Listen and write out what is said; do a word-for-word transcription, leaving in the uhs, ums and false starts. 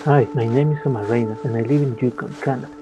Hi, my name is Amarena and I live in Yukon, Canada.